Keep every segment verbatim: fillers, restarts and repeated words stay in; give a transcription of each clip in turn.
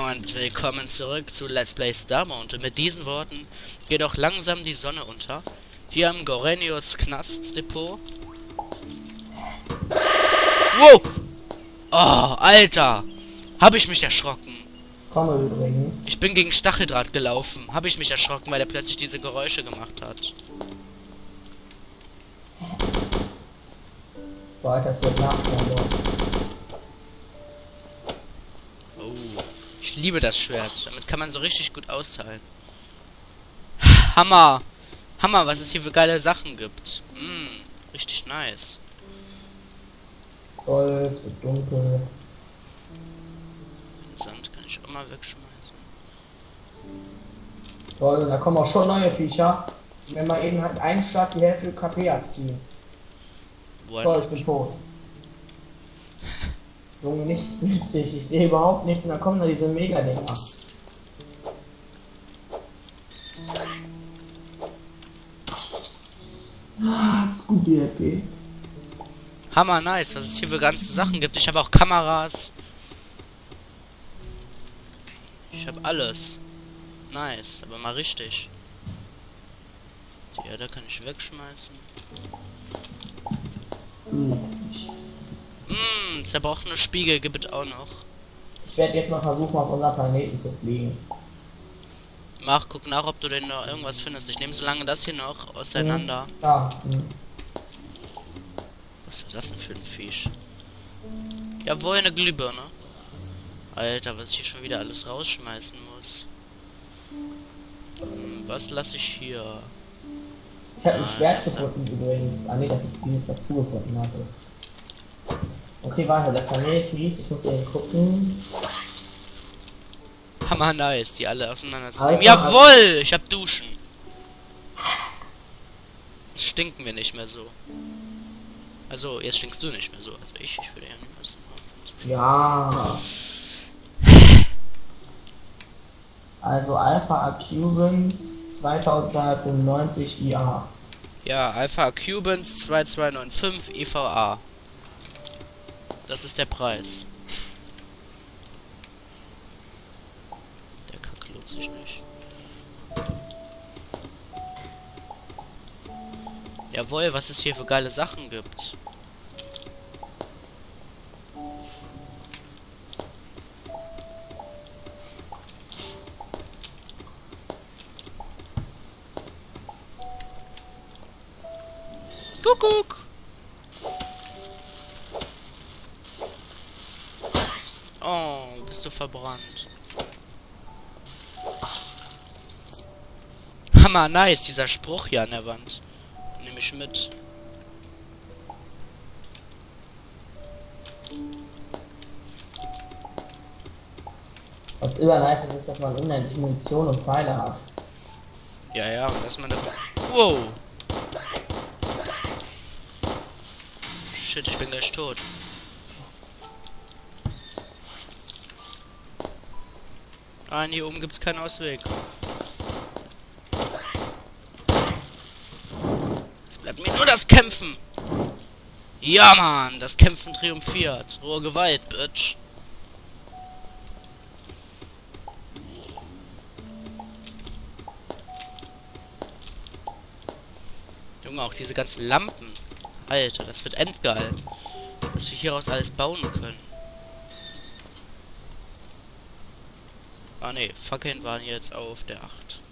und willkommen zurück zu Let's Play Starmount. Und mit diesen Worten geht auch langsam die Sonne unter. Hier am Gorenius Knastdepot. Wow! Oh, Alter! Habe ich mich erschrocken. Komme übrigens. Ich bin gegen Stacheldraht gelaufen. Habe ich mich erschrocken, weil er plötzlich diese Geräusche gemacht hat. Boah, das wird nachkommen. Oh, ich liebe das Schwert. Damit kann man so richtig gut austeilen. Hammer! Hammer, was es hier für geile Sachen gibt. Mm, richtig nice. Toll, es wird dunkel. Den Sand kann ich auch mal wegschmeißen. Toll, da kommen auch schon neue Viecher. Wenn man eben halt einen Schlag die Hälfte K P abziehen. Wo Toll, ich bin tot. Junge, nichts witzig. Ich sehe überhaupt nichts und dann kommen da diese Mega-Dinger. Ah, Scooby Happy. Hammer nice, was es hier für ganze Sachen gibt. Ich habe auch Kameras. Ich habe alles. Nice, aber mal richtig. Die Erde kann ich wegschmeißen. Mmm, zerbrochene Spiegel gibt es auch noch. Ich werde jetzt mal versuchen, auf unseren Planeten zu fliegen. Mach, guck nach, ob du denn noch irgendwas findest. Ich nehme so lange das hier noch auseinander. Mhm. Ja. Mhm. Was ist das denn für ein Viech? Jawohl, eine Glühbirne. Alter, was ich hier schon wieder alles rausschmeißen muss. Hm, was lasse ich hier? Ich habe ein Ah, Schwert das da. gefunden übrigens. Ah ne, das ist dieses, was du gefunden hattest. Okay, warte, der Planet hieß, ich muss eben gucken. Hammer nice, die alle auseinander zu Alter, nehmen. Jawohl, ich hab Duschen. Jetzt stinken wir nicht mehr so. Also, jetzt stinkst du nicht mehr so. Also ich, ich würde ja nicht wissen. Ja. Also Alpha Accubans zweitausendzweihundertfünfundneunzig I A. Ja, Alpha Cubans zwei zwei neun fünf I V A. Das ist der Preis. Der Kack lohnt sich nicht. Jawohl, was es hier für geile Sachen gibt. Kuckuck! Oh, bist du verbrannt. Hammer, nice, dieser Spruch hier an der Wand. Nehme ich mit. Was immer nice ist, ist, dass man unendlich Munition und Pfeile hat. Ja, ja, und dass man da... Wow! Shit, ich bin gleich tot. Nein, hier oben gibt's keinen Ausweg. Es bleibt mir nur das Kämpfen. Ja, Mann, das Kämpfen triumphiert. Rohe Gewalt, Bitch. Junge, auch diese ganzen Lampen. Alter, das wird endgeil. Was wir hieraus alles bauen können. Ah ne, Fackeln waren jetzt auf der acht.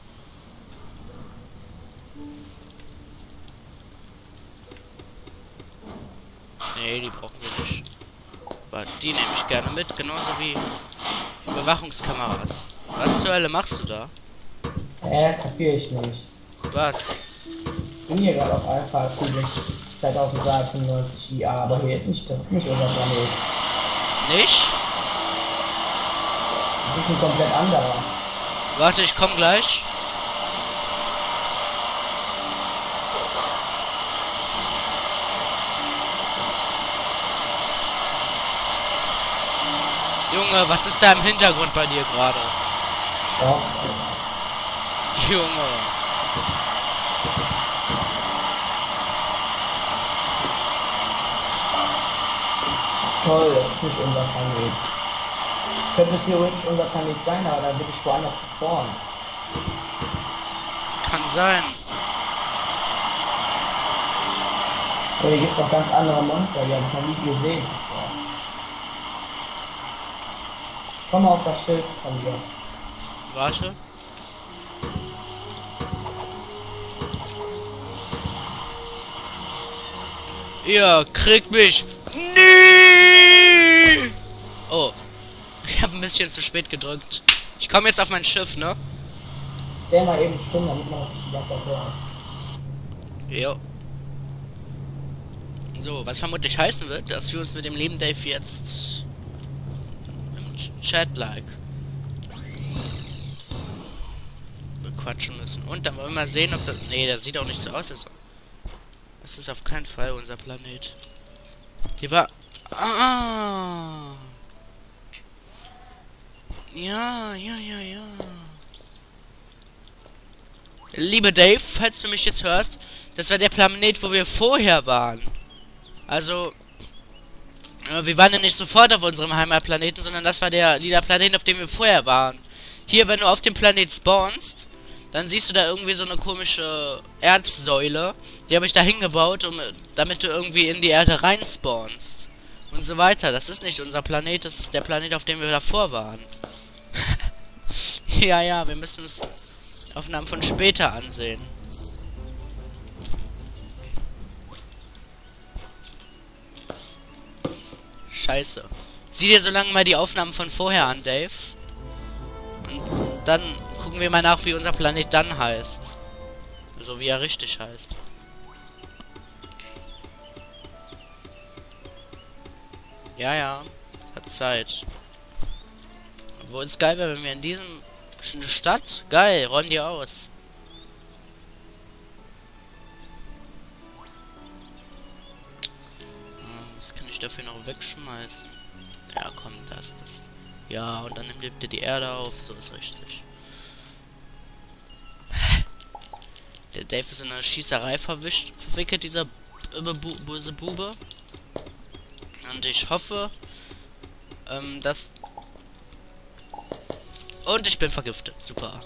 Ne, die brauchen wir nicht. Aber die nehme ich gerne mit, genauso wie Überwachungskameras. Was zur Hölle machst du da? Äh, kapier ich nicht. Was? Ich bin hier gerade auf Alpha Accubans zweitausendzweihundertfünfundneunzig I A, aber hier ist nicht, das ist nicht unser Planet. Nicht? Das ist ein komplett anderer. Warte, ich komm gleich. Junge, was ist da im Hintergrund bei dir gerade? Ja. Junge. Toll, das ist nicht unser Planet. Könnte theoretisch unser Planet sein, aber dann würde ich woanders gespawnen. Kann sein. Aber hier gibt es auch ganz andere Monster, die habe ich noch nie gesehen zuvor. Komm mal auf das Schild von dir. Warte. Ihr kriegt mich. Nee! Oh. Ich habe ein bisschen zu spät gedrückt. Ich komme jetzt auf mein Schiff, ne? Stell mal eben stumm, damit man das die ganze Zeit hört. Jo. So, was vermutlich heißen wird, dass wir uns mit dem lieben Dave jetzt im Chat like bequatschen müssen. Und dann wollen wir mal sehen, ob das... Nee, das sieht auch nicht so aus. Das ist auf keinen Fall unser Planet. Hier war... Ah! Ja, ja, ja, ja. Liebe Dave, falls du mich jetzt hörst, das war der Planet, wo wir vorher waren. Also, äh, wir waren ja nicht sofort auf unserem Heimatplaneten, sondern das war der lila Planet, auf dem wir vorher waren. Hier, wenn du auf dem Planet spawnst, dann siehst du da irgendwie so eine komische Erdsäule. Die habe ich da hingebaut, um, damit du irgendwie in die Erde rein spawnst. Und so weiter. Das ist nicht unser Planet, das ist der Planet, auf dem wir davor waren. Ja, ja, wir müssen uns Aufnahmen von später ansehen. Scheiße. Sieh dir so lange mal die Aufnahmen von vorher an, Dave. Und dann gucken wir mal nach, wie unser Planet dann heißt. So wie er richtig heißt. Ja, ja. Hat Zeit. Wo es geil wäre, wenn wir in diesem... Eine Stadt? Geil, räum die aus. Was kann ich dafür noch wegschmeißen? Ja, komm, das, das. Ja, und dann nimmt ihr die Erde auf, so ist richtig. Der Dave ist in eine Schießerei verwischt, verwickelt, dieser bu böse Bube. Und ich hoffe, ähm, dass... Und ich bin vergiftet. Super.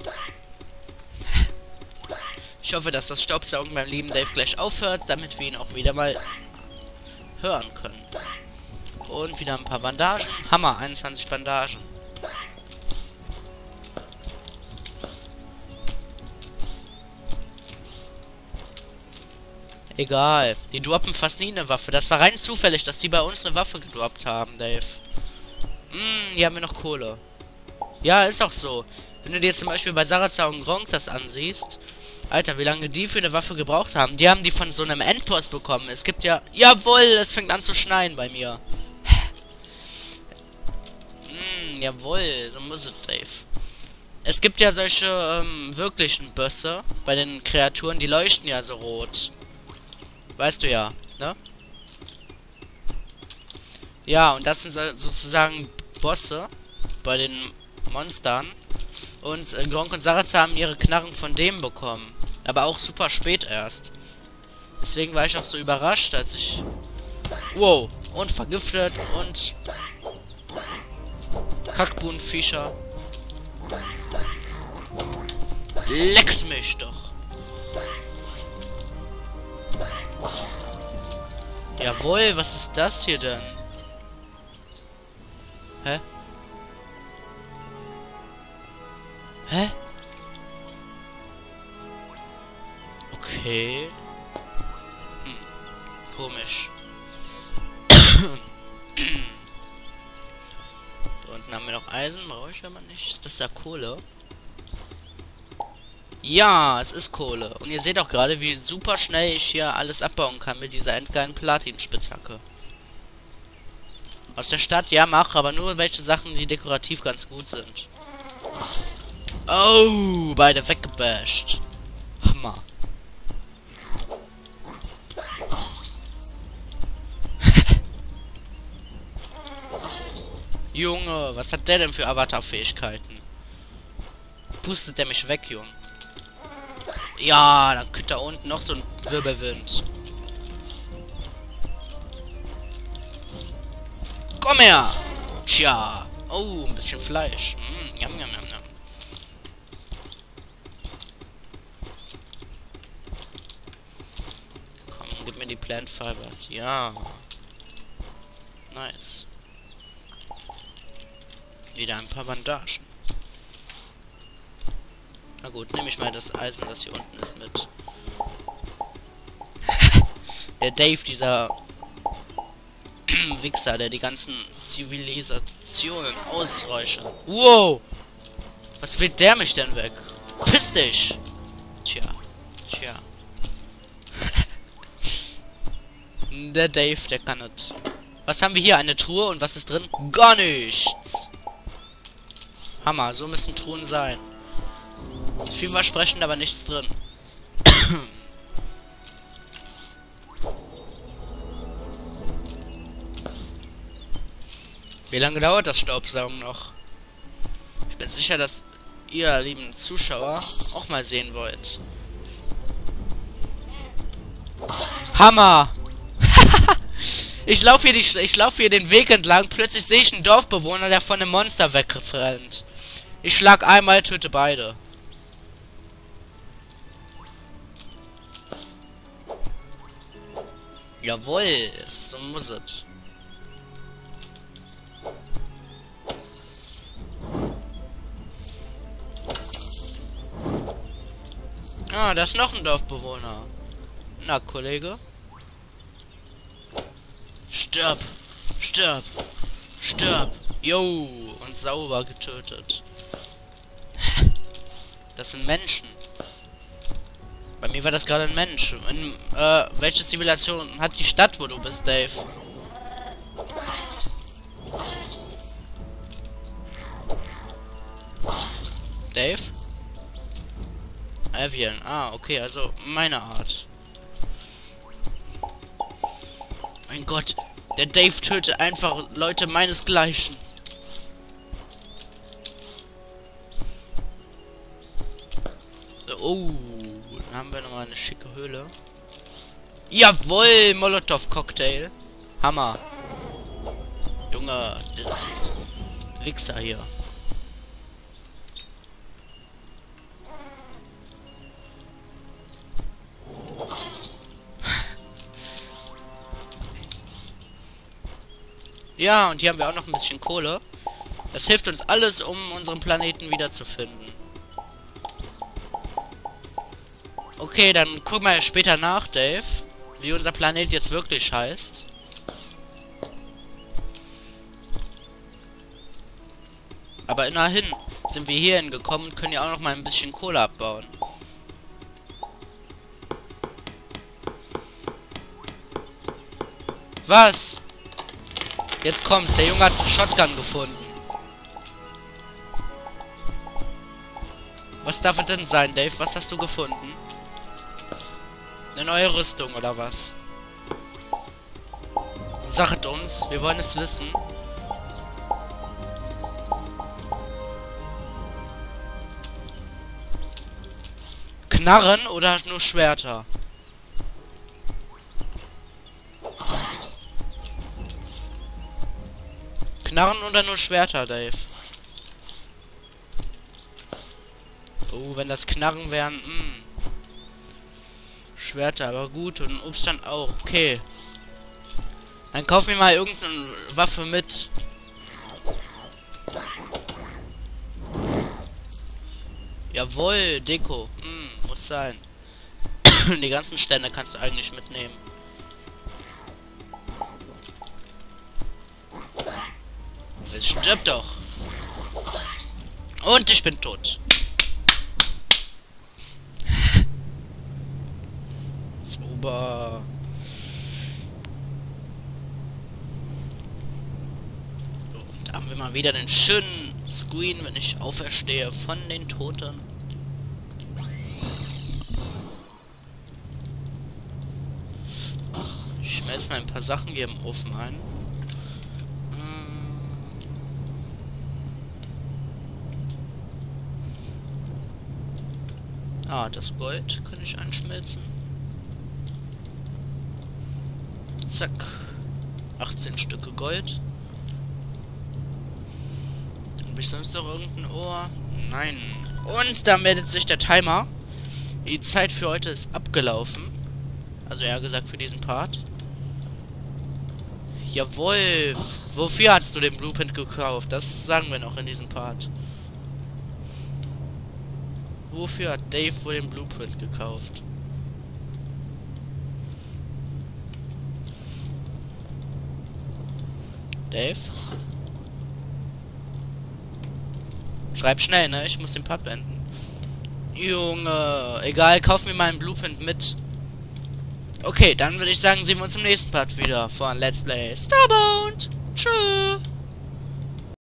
Ich hoffe, dass das Staubsaugen beim lieben Dave gleich aufhört, damit wir ihn auch wieder mal hören können. Und wieder ein paar Bandagen. Hammer, einundzwanzig Bandagen. Egal. Die droppen fast nie eine Waffe. Das war rein zufällig, dass die bei uns eine Waffe gedroppt haben, Dave. Hm, hier haben wir noch Kohle. Ja, ist auch so. Wenn du dir zum Beispiel bei Sarazar und Gronk das ansiehst, Alter, wie lange die für eine Waffe gebraucht haben. Die haben die von so einem Endboss bekommen. Es gibt ja... Jawohl, es fängt an zu schneien bei mir. Hm, jawohl, so muss es, Dave. Es gibt ja solche ähm, wirklichen Bösse bei den Kreaturen, die leuchten ja so rot. Weißt du ja, ne? Ja, und das sind so, sozusagen Bosse bei den Monstern. Und äh, Gronk und Sarazar haben ihre Knarren von dem bekommen. Aber auch super spät erst. Deswegen war ich auch so überrascht, als ich... Wow, und vergiftet und... Kackbuhnviecher. Leckt mich doch. Jawohl, was ist das hier denn? Hä? Hä? Okay. Hm. Komisch. Da unten haben wir noch Eisen, brauche ich aber nicht. Ist das da Kohle? Ja, es ist Kohle. Und ihr seht auch gerade, wie super schnell ich hier alles abbauen kann mit dieser endgeilen Platinspitzhacke. Aus der Stadt, ja, mach, aber nur welche Sachen, die dekorativ ganz gut sind. Oh, beide weggebasht. Hammer. Junge, was hat der denn für Avatar-Fähigkeiten? Pustet der mich weg, Junge. Ja, dann kriegt da unten noch so ein Wirbelwind. Komm her! Tja. Oh, ein bisschen Fleisch. Mm, jam, jam, jam, jam. Komm, gib mir die Plant Fibers. Ja. Nice. Wieder ein paar Bandagen. Na gut, nehme ich mal das Eisen, das hier unten ist, mit. Der Dave, dieser Wichser, der die ganzen Zivilisationen ausräuchert. Wow! Was will der mich denn weg? Piss dich! Tja, tja. Der Dave, der kann es. Was haben wir hier? Eine Truhe und was ist drin? Gar nichts! Hammer, so müssen Truhen sein. Vielversprechend, aber nichts drin. Wie lange dauert das Staubsaugen noch? Ich bin sicher, dass ihr, lieben Zuschauer, auch mal sehen wollt. Hammer! Ich laufe hier, die, ich laufe hier den Weg entlang, plötzlich sehe ich einen Dorfbewohner, der von einem Monster wegrennt. Ich schlag einmal, töte beide. Jawohl, so muss es. Ah, da ist noch ein Dorfbewohner. Na, Kollege. Stirb! Stirb! Stirb! Yo! Und sauber getötet. Das sind Menschen. Bei mir war das gerade ein Mensch. In, äh, welche Zivilisation hat die Stadt, wo du bist, Dave? Dave? Avian. Ah, okay, also meine Art. Mein Gott, der Dave tötet einfach Leute meinesgleichen. So, oh, dann haben wir nochmal eine schicke Höhle. Jawohl, Molotow-Cocktail. Hammer. Junge, das Wichser hier. Ja, und hier haben wir auch noch ein bisschen Kohle. Das hilft uns alles, um unseren Planeten wiederzufinden. Okay, dann gucken wir später nach, Dave, wie unser Planet jetzt wirklich heißt. Aber immerhin sind wir hierhin gekommen und können ja auch noch mal ein bisschen Kohle abbauen. Was? Jetzt kommt's, der Junge hat einen Shotgun gefunden. Was darf es denn sein, Dave? Was hast du gefunden? Eine neue Rüstung oder was? Sagt uns, wir wollen es wissen. Knarren oder nur Schwerter? Knarren oder nur Schwerter, Dave? Oh, wenn das Knarren wären, mh. Schwerter, aber gut. Und Obststand auch, okay. Dann kauf mir mal irgendeine Waffe mit. Jawohl, Deko. Hm, muss sein. Die ganzen Stände kannst du eigentlich mitnehmen. Es stirbt doch. Und ich bin tot. Super. So, und da haben wir mal wieder den schönen Screen, wenn ich auferstehe von den Toten. Ich schmelze mal ein paar Sachen hier im Ofen ein. Ah, das Gold kann ich einschmelzen. Zack. achtzehn Stücke Gold. ich sonst noch irgendein Ohr? Nein. Und dann meldet sich der Timer. Die Zeit für heute ist abgelaufen. Also eher gesagt für diesen Part. Jawohl. Wofür hast du den Blueprint gekauft? Das sagen wir noch in diesem Part. Wofür hat Dave wohl den Blueprint gekauft? Dave? Schreib schnell, ne? Ich muss den Part beenden. Junge, egal, kauf mir mal einen Blueprint mit. Okay, dann würde ich sagen, sehen wir uns im nächsten Part wieder von Let's Play Starbound. Tschüss.